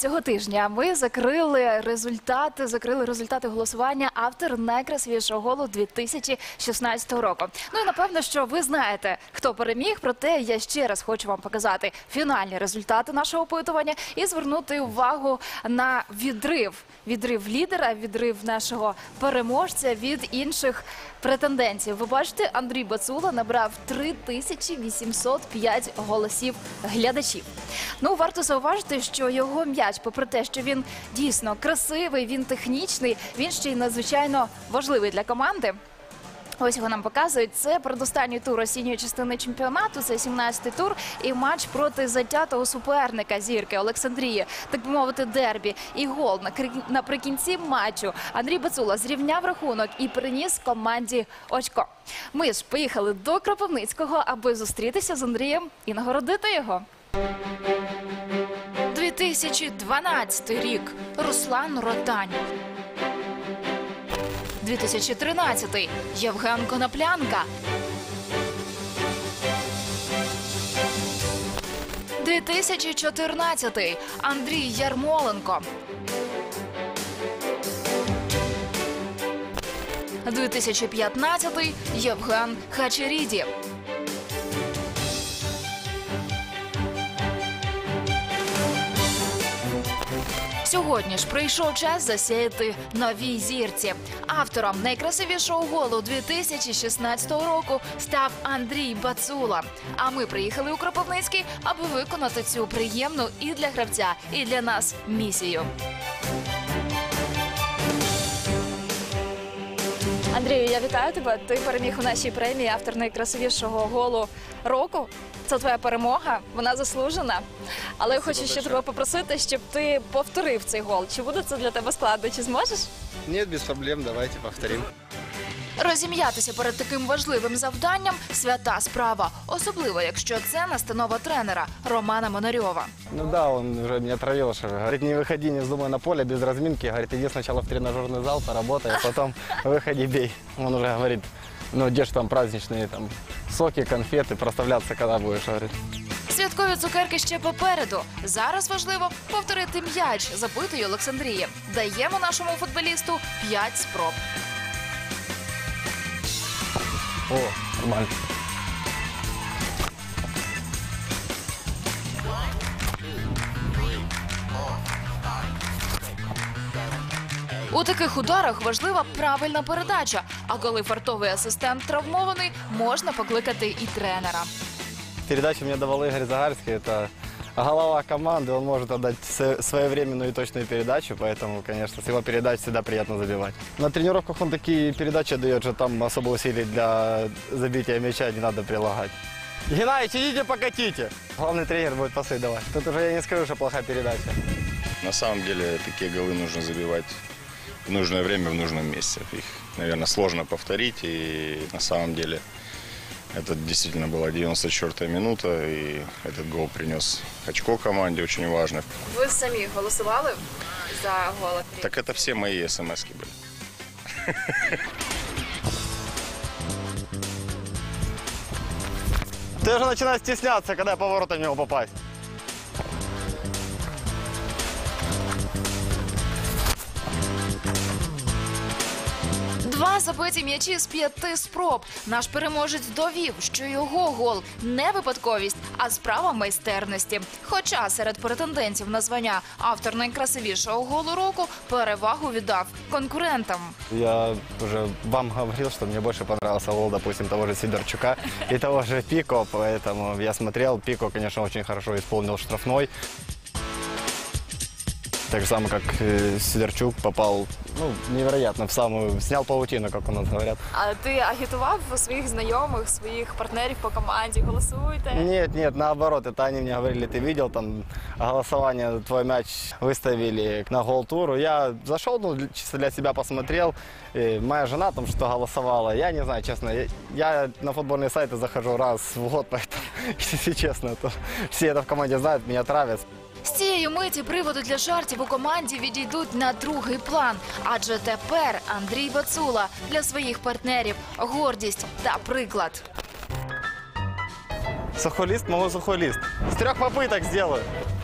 цього тижня ми закрили результати голосування автор найкрасивішого голу 2016 року. Ну і напевно, що ви знаєте, хто переміг, проте я ще раз хочу вам показати фінальні результати нашого опитування і звернути увагу на відрив лідера, відрив нашого переможця від інших претендентів. Ви бачите, Андрій Бацула набрав 3805 голосів глядачів. Ну, варто зауважити, що його м'яч, попри те, що він дійсно красивий, він технічний, він ще й надзвичайно важливий для команди. Ось його нам показують. Це передостанній тур осінньої частини чемпіонату, це 17-й тур і матч проти затятого суперника зірки Олександрії, так би мовити, дербі. І гол наприкінці матчу Андрій Бацула зрівняв рахунок і приніс команді очко. Ми ж поїхали до Кропивницького, аби зустрітися з Андрієм і нагородити його. 2012 рік. Руслан Ротань. 2013. Євген Коноплянка. 2014. Андрій Ярмоленко. 2015. Євген Хачеріді. Сьогодні ж прийшов час засіяти новій зірці. Автором найкрасивішого голу 2016 року став Андрій Бацула. А ми приїхали у Кропивницький, аби виконати цю приємну і для гравця, і для нас місію. Андрію, я вітаю тебе. Ти переміг у нашій премії автор найкрасивішого голу року. Це твоя перемога, вона заслужена. Але я хочу ще тебе попросити, щоб ти повторив цей гол. Чи буде це для тебе складно, чи зможеш? Ні, без проблем, давайте повторимо. Розім'ятися перед таким важливим завданням – свята справа. Особливо, якщо це настанова тренера Романа Монарьова. Ну да, он уже меня травил, что говорит, не выходи, не вздумай на поле без разминки. Говорит, иди сначала в тренажерный зал, поработай, а потом выходи, бей. Он уже говорит, ну где ж там праздничные там соки, конфеты, проставляться когда будешь, говорит. Святкові цукерки ще попереду. Зараз важливо повторити м'яч забитої Олександрії. Даємо нашому футболісту 5 спроб. О, нормально. У таких ударах важлива правильна передача. А коли фартовий асистент травмований, можна покликати і тренера. Передачу мне давал Игорь Загарский, это голова команды, он может отдать своевременную и точную передачу, поэтому, конечно, с его передач всегда приятно забивать. На тренировках он такие передачи дает, что там особо усилий для забития мяча не надо прилагать. Геннадьевич, идите покатите! Главный тренер будет пасы давать. Тут уже я не скажу, что плохая передача. На самом деле такие голы нужно забивать в нужное время, в нужном месте. Их, наверное, сложно повторить, и на самом деле это действительно была 94-я минута, и этот гол принес очко команде, очень важно. Ви самі голосували за гол? Так это все мои смс-ки были. Ты уже начинаешь стесняться, когда поворотом в него попасть. Два забиті м'ячі з 5 спроб. Наш переможець довів, що його гол не випадковість, а справа майстерності. Хоча серед претендентів на звання автор найкрасивішого голу року перевагу віддав конкурентам. Я уже вам говорил, что мне больше понравился гол, допустим, того же Сидорчука и того же Пико, поэтому я смотрел, Пико, конечно, очень хорошо исполнил штрафной. Так же самое, как Сидорчук попал, ну, невероятно, в самую, снял паутину, как у нас говорят. А ти агітував своїх знайомих, своїх партнерів по команді? Голосуйте? Нет, наоборот, это они мне говорили, ты видел, там, голосование, твой мяч выставили на гол-туру. Я зашел, ну, чисто для себя посмотрел, и моя жена там что голосовала, я не знаю, честно, я на футбольные сайты захожу раз в год, поэтому, если честно, то все это в команде знают, меня травят. З цієї миті приводи для жартів у команді відійдуть на другий план. Адже тепер Андрій Бацула для своїх партнерів гордість та приклад. Сухой лист, могу сухой лист. С 3 попыток сделаю.